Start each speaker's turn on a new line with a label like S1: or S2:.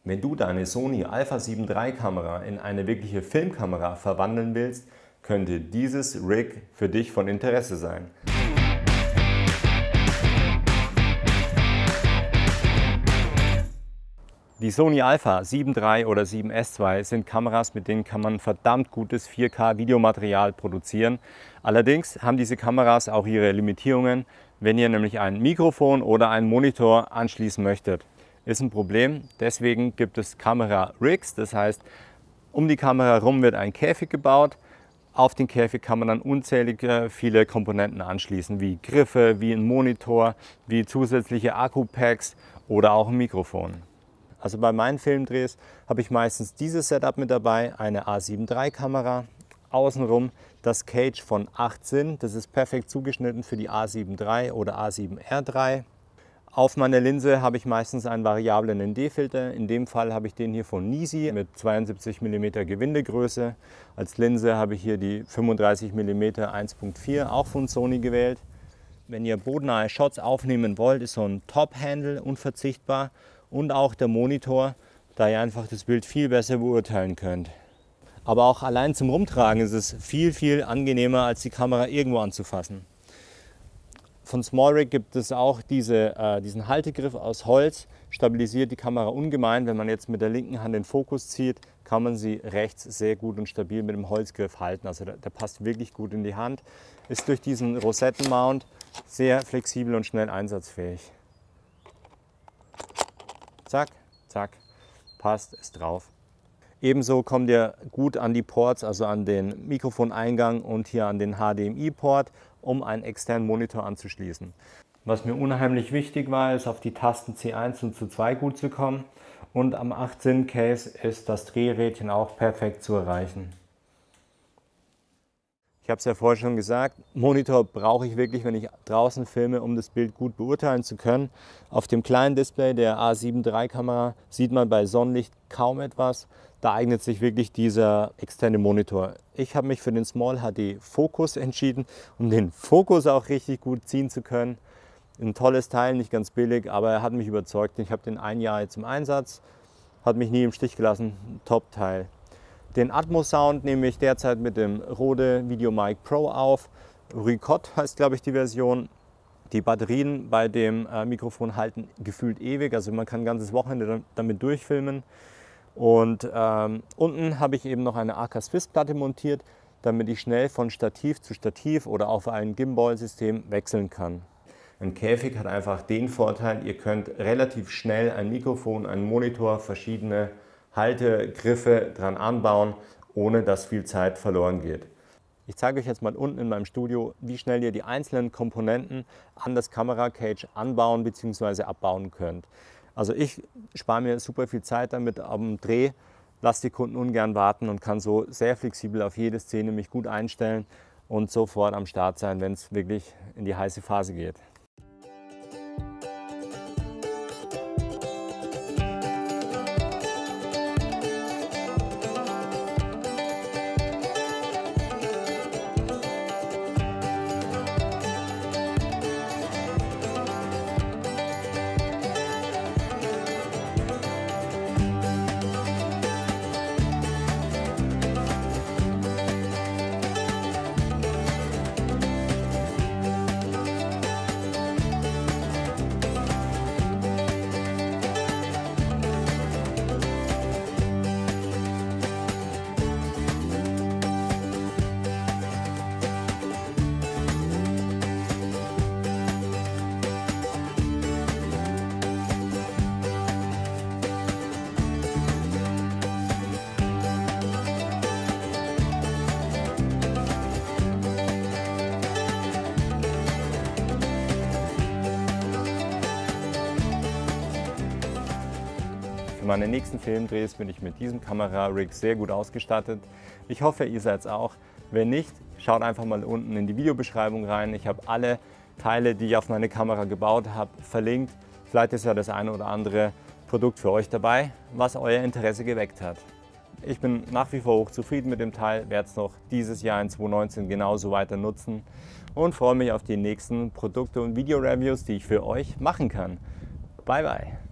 S1: Wenn du deine Sony Alpha 7 III Kamera in eine wirkliche Filmkamera verwandeln willst, könnte dieses Rig für dich von Interesse sein. Die Sony Alpha 7 III oder 7S II sind Kameras, mit denen kann man verdammt gutes 4K-Videomaterial produzieren. Allerdings haben diese Kameras auch ihre Limitierungen, wenn ihr nämlich ein Mikrofon oder einen Monitor anschließen möchtet. Ist ein Problem, deswegen gibt es Kamera-Rigs, das heißt, um die Kamera herum wird ein Käfig gebaut. Auf den Käfig kann man dann unzählige viele Komponenten anschließen, wie Griffe, wie ein Monitor, wie zusätzliche Akkupacks oder auch ein Mikrofon. Also bei meinen Filmdrehs habe ich meistens dieses Setup mit dabei, eine A7 III Kamera, außenrum das Cage von 8 das ist perfekt zugeschnitten für die A7 III oder A7R III. Auf meiner Linse habe ich meistens einen variablen ND-Filter. In dem Fall habe ich den hier von Nisi mit 72 mm Gewindegröße. Als Linse habe ich hier die 35 mm 1.4, auch von Sony gewählt. Wenn ihr bodennahe Shots aufnehmen wollt, ist so ein Top-Handle unverzichtbar und auch der Monitor, da ihr einfach das Bild viel besser beurteilen könnt. Aber auch allein zum Rumtragen ist es viel angenehmer, als die Kamera irgendwo anzufassen. Von SmallRig gibt es auch diesen Haltegriff aus Holz, stabilisiert die Kamera ungemein. Wenn man jetzt mit der linken Hand den Fokus zieht, kann man sie rechts sehr gut und stabil mit dem Holzgriff halten. Also der passt wirklich gut in die Hand, ist durch diesen Rosettenmount sehr flexibel und schnell einsatzfähig. Zack, zack, passt, ist drauf. Ebenso kommt ihr gut an die Ports, also an den Mikrofoneingang und hier an den HDMI-Port, um einen externen Monitor anzuschließen. Was mir unheimlich wichtig war, ist auf die Tasten C1 und C2 gut zu kommen. Und am 8-Sinn-Case ist das Drehrädchen auch perfekt zu erreichen. Ich habe es ja vorher schon gesagt, Monitor brauche ich wirklich, wenn ich draußen filme, um das Bild gut beurteilen zu können. Auf dem kleinen Display der A7 III Kamera sieht man bei Sonnenlicht kaum etwas. Da eignet sich wirklich dieser externe Monitor. Ich habe mich für den Small HD Focus entschieden, um den Fokus auch richtig gut ziehen zu können. Ein tolles Teil, nicht ganz billig, aber er hat mich überzeugt. Ich habe den ein Jahr jetzt im Einsatz, hat mich nie im Stich gelassen. Top-Teil. Den Atmos-Sound nehme ich derzeit mit dem Rode VideoMic Pro auf. Ruicot heißt, glaube ich, die Version. Die Batterien bei dem Mikrofon halten gefühlt ewig, also man kann ein ganzes Wochenende damit durchfilmen. Und unten habe ich eben noch eine AK Swiss Platte montiert, damit ich schnell von Stativ zu Stativ oder auf ein Gimbal-System wechseln kann. Ein Käfig hat einfach den Vorteil, ihr könnt relativ schnell ein Mikrofon, einen Monitor, verschiedene Haltegriffe dran anbauen, ohne dass viel Zeit verloren geht. Ich zeige euch jetzt mal unten in meinem Studio, wie schnell ihr die einzelnen Komponenten an das Kameracage anbauen bzw. abbauen könnt. Also ich spare mir super viel Zeit damit am Dreh, lasse die Kunden ungern warten und kann so sehr flexibel auf jede Szene mich gut einstellen und sofort am Start sein, wenn es wirklich in die heiße Phase geht. Für meine nächsten Filmdrehs bin ich mit diesem Kamera-Rig sehr gut ausgestattet. Ich hoffe, ihr seid es auch. Wenn nicht, schaut einfach mal unten in die Videobeschreibung rein. Ich habe alle Teile, die ich auf meine Kamera gebaut habe, verlinkt. Vielleicht ist ja das eine oder andere Produkt für euch dabei, was euer Interesse geweckt hat. Ich bin nach wie vor hoch zufrieden mit dem Teil, werde es noch dieses Jahr in 2019 genauso weiter nutzen und freue mich auf die nächsten Produkte und Video-Reviews, die ich für euch machen kann. Bye bye!